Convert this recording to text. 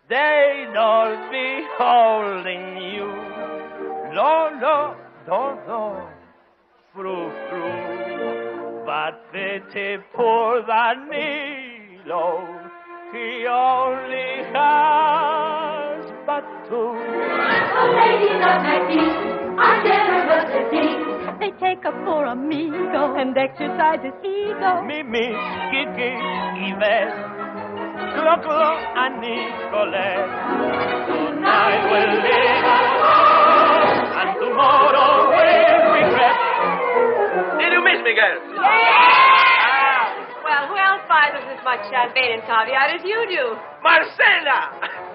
they don't be holding you. Lo, lo, do, do, fru, fru. But pity poor Danilo, he only has but two. The ladies of my feet are generosity. They take up for amigo and exercise his ego. Mimi, Kiki, Yves, Clo-Clo, and Nicolette. Tonight we'll live alone, and tomorrow we'll regret. Did you miss me, girls? Well, who else buys us as much champagne and caviar as you do? Marcela!